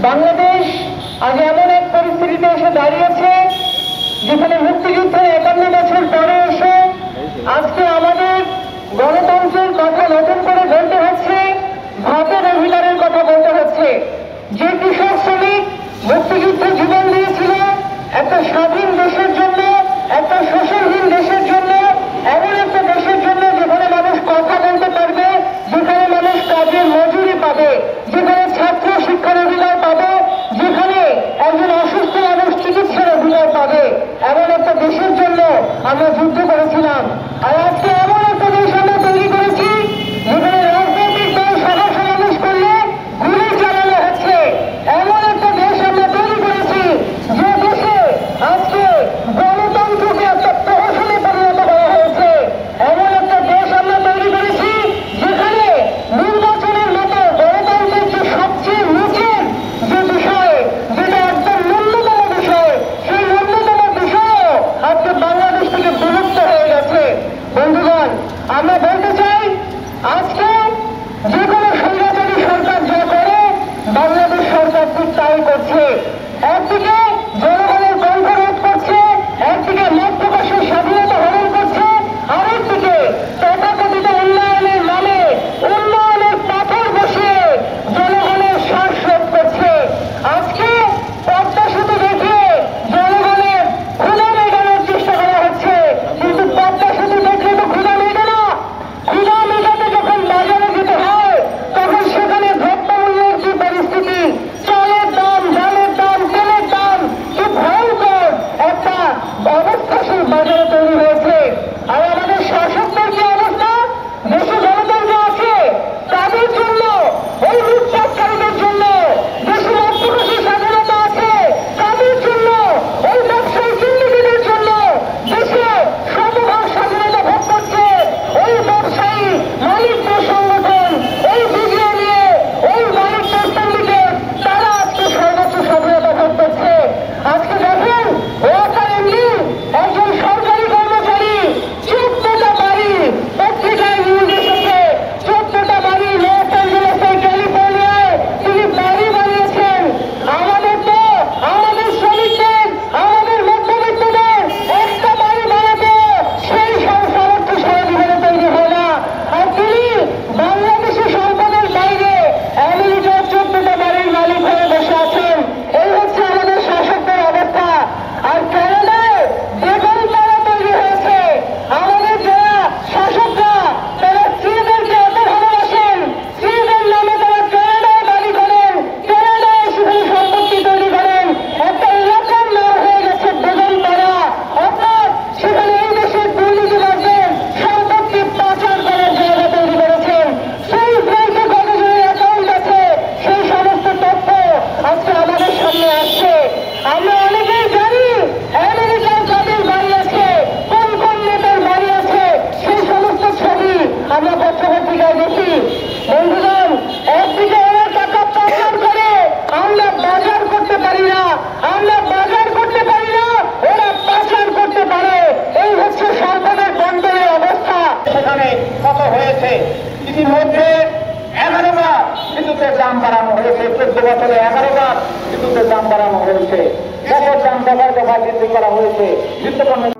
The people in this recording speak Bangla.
বাংলাদেশ আজ এমন এক পরিস্থিতিতে এসে দাঁড়িয়েছে যেখানে মুক্তিযুদ্ধের 51 বছর পরে এসে আজকে আমাদের গণতন্ত্রের কথা নতুন করে বলতে হচ্ছে, ভাতের অধিকারের কথা বলতে হচ্ছে। যে কৃষক শ্রমিক মুক্তিযুদ্ধে জীবন দিয়েছিল একটা স্বাধীন দেশের জন্য, একটা শোষণহীন দেশের জন্য, এমন একটা দেশের জন্য যেখানে মানুষ কথা বলতে পারবে, যেখানে মানুষ কাজের মজুরি পাবে, যেখানে ছাত্র শিক্ষার অধিকার পাবে, যেখানে একজন অসুস্থ মানুষ চিকিৎসার অধিকার পাবে, এমন একটা দেশের জন্য আমরা যুদ্ধ করেছিলাম। আর আজকে এমন একটা দেশ আমরা তৈরি করেছি যেখানে রাজনৈতিক দল সভা সমাবেশ করলে গুলি চালানো হচ্ছে। এমন একটা দেশ আমরা তৈরি করেছি যে দেশে আজকে গণতন্ত্রকে একটা প্রহসনে পরিণত করা হয়েছে। এমন একটা দেশ আমরা তৈরি করেছি যেখানে নির্বাচনের মতো গণতন্ত্রের যে সবচেয়ে নিচের যে বিষয়, যেটা একদম ন্যূনতম বিষয়, সেই ন্যূনতম বিষয়ও আজকে বাংলাদেশ থেকে বিলুপ্ত হয়ে গেছে। বন্ধুগণ, আমরা বলতে চাই আজকে যে কোনো স্বৈরাচারী সরকার যা করে বাংলাদেশ সরকার ঠিক তাই করছে। একদিকে জনগণের কণ্ঠ রোধ করছে, একদিকে মত প্রকাশের স্বাধীনতা হরণ করছে, আরেকদিকে তথাকথিত উন্নয়নের নামে উন্নয়নের পাথর বসিয়ে জনগণের শ্বাসরোধ করছে। আজকে পদ্মা সেতু দেখে জনগণের ক্ষুধা মেটানোর চেষ্টা করা হচ্ছে, কিন্তু পদ্মা সেতু দেখলে তো ক্ষুধা মেটে না। ক্ষুধা মেটাতে যখন বাজারে যেতে হয় তখন সেখানে দ্রব্যমূল্যের যে পরিস্থিতি, চালের দাম, ডালের দাম, তেলের দাম, কি ভয়ঙ্কর একটা অবস্থা সেই বাজারে তৈরি হয়েছে। আর আমাদের শাসকদের যে অবস্থা, দেশে গণতন্ত্র আছে তাদের জন্য, ওই লুটপাটকারীদের জন্য, দেশে মত প্রকাশের স্বাধীনতা আছে তাদের জন্য, ওই ব্যবসায়ী সিন্ডিকেটের জন্য, দেশে শতভাগ স্বাধীনতা ভোগ করছে ওই ব্যবসায়ী মালিকদের সংগঠন, ওই ভিডিও নিয়ে ওই মালিকদের সিন্ডিকেট, তারা আজকে সর্বোচ্চ স্বাধীনতা ভোগ করছে। আজকে দেখেন ওয়াসার এমডি একজন সরকারি কর্মচারী, 14টা বাড়ি পত্রিকায় নিউজ এসেছে, 14টা বাড়ি লস অ্যাঞ্জেলেসে, ক্যালিফোর্নিয়ায় তিনি বাড়ি বানিয়েছেন। আমাদের তো আমাদের শ্রমিকদের, আমাদের মধ্যবিত্তদের একটা বাড়ি বানাতে সেই সামর্থ্য সারা জীবনে তৈরি হয় না। আর তিনি বাংলাদেশের সম্পদের বাইরে আমেরিকার 14টা বাড়ির মালিক হয়ে বসে আছেন। এই হচ্ছে আমাদের শাসকদের অবস্থা। আর কানাডায় বেগম পাড়া তৈরি হয়েছে। আমাদের যারা শাসকরা তারা স্ত্রীদেরকে এত ভালোবাসেন, স্ত্রীদের নামে তারা কানাডায় বাড়ি করেন, কানাডায় সেখানে সম্পত্তি তৈরি করেন। একটা এলাকার নাম হয়ে গেছে বেগম পাড়া, অর্থাৎ সেখানে এই দেশের দুর্নীতিবাজদের সম্পত্তি পাচার করার জায়গা তৈরি করেছেন। সেই ব্যাংকে কতজনের অ্যাকাউন্ট আছে সেই সমস্ত তথ্য আজকে আমাদের সামনে আসছে। আমরা অনেকেই জানি আমেরিকার যাদের বাড়ি আছে, কোন কোন নেতার বাড়ি আছে, সেই সমস্ত ছবি আমরা পত্রপত্রিকায় দেখি। বন্ধুগণ, একদিকে ওরা টাকা পাচার করে, আমরা বাজার করতে পারি না, আমরা বাজার করতে পারি না, ওরা পাচার করতে পারে। এই হচ্ছে সরকারের বন্দরের অবস্থা। সেখানে কত হয়েছে ইতিমধ্যে 11 বার বিদ্যুতের দাম বাড়ানো হয়েছে, 14 বছরে 11 বার বিদ্যুতের দাম বাড়ানো হয়েছে, গ্যাসের দাম দফায় দফায় বৃদ্ধি করা হয়েছে, নিত্যপণ্য